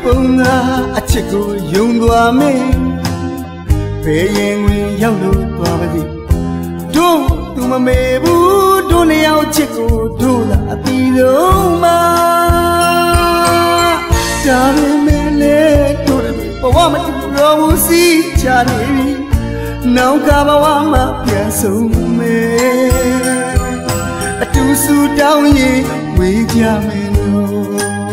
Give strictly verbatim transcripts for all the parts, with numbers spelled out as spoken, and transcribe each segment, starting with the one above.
ပုံကအချစ်ကိုယုံသွားမယ်ဘယ်ရင်ဝင်ရောက်လို့သွားပါသည်တို့သူမမေဘူးတို့နှစ်ယောက်ချစ်ကိုတို့သာအပြီးဆုံးမှာဒါပေမဲ့လေတို့ဘဝမတူတော့ဘူးစီချနေပြီနောက်ကဘဝမှာပြန်ဆုံးမယ်အတူစုတောင်းရင်ဝေးကြမယ်လို့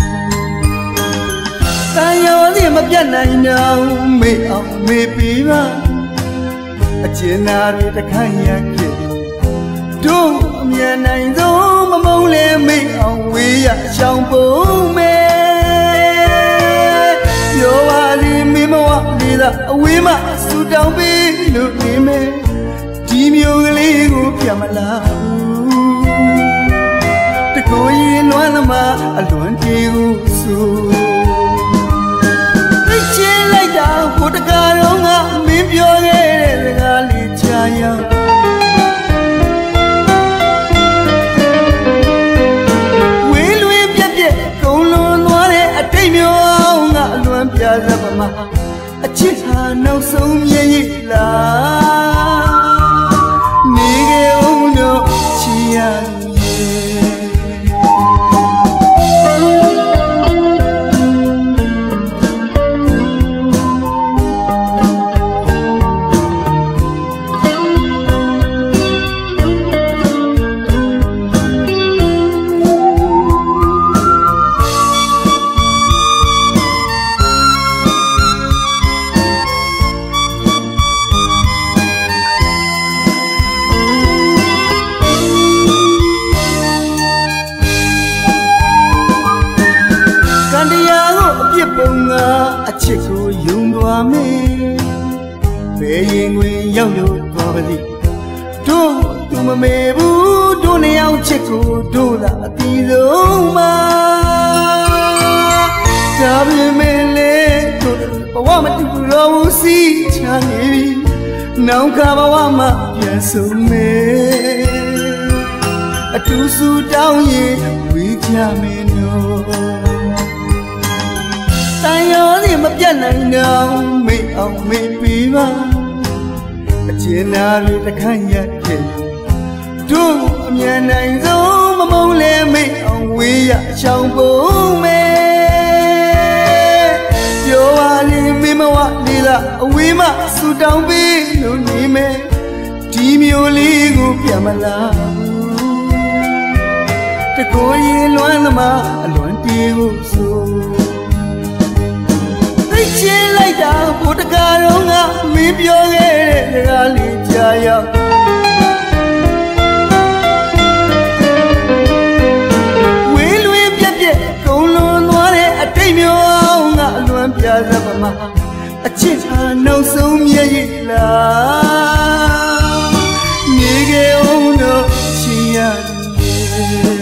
တန်ရောလေးမပြတ်နိုင်တော့မေ့အောင်မေ့ပြီးပါအကျဉ်းသားတွေတခန့်ရခဲ့တို့အမြန်နိုင်ဆုံးမမုန်းလဲမေ့အောင်ဝေးရရှောင်ပုံမယ်ပြောပါလိမင်းမဝလေးသာအဝေးမှစူတောင်းပြီးလို့နေမယ်ဒီမျိုးကလေးကိုပြန်မလာဘူးတကိုယ်ရင်လွမ်းသမားအလွန်ပြေကိုဆိုသိချင်လိုက်တာဘုတကားတော့ငါမင်းပြောခဲ့တဲ့စကားလေးချာရောက်ဝေးလွင်ပြက်ပြက်ကုံလွန်သွားတဲ့အတိတ်မျိုးငါအလွန်ပြသပမာအချစ်ဟာနောက်ဆုံးမြည်ရလားနေခဲ့ဦးတော့ချီရအချစ်ကိုယုံသွားမယ်ဘယ်ရင်ဝင်ရောက်လို့သွားပါလိတို့သူမမေဘူးတို့နှစ်ယောက်ချစ်ကိုတို့သာအပြီးဆုံးမှာဒါပေမဲ့လေတို့ဘဝမတူတော့ဘူးစီချနေပြီနောက်ကဘဝမှာပြန်ဆုံးမယ်အတူစုတောင်းရင်ဝေးကြမယ်နော်တန်ရောလေးမပြတ်နိုင်တော့မေ့အောင်မေ့ပြီးပါအကျဉ်းသားတွေတခန့်ရက်ခဲ့တို့အမြန်နိုင်ဆုံးမမုန်းလဲမေ့အောင်ဝေးရရှောင်ပုံမယ်ပြောပါလိမင်းမဝလေးသာအဝေးမှစူတောင်းပြီးလို့နေမယ်ဒီမျိုးလေးကိုပြန်မလာတကိုယ်ရင်လွမ်းသမားအလွန်တီးကိုဆိုချင်လိုက်တာဘုတကားတော့ငါမင်းပြောခဲ့တဲ့စကားလေးချာရောက်ဝေးလွင်ပြက်ပြက်ကုံလွန်သွားတဲ့အတိတ်မျိုးငါအလွန်ပြသပမာအချစ်ဟာနောက်ဆုံးမြည်ရလားနေခဲ့အောင်တော့ချင်ရတယ်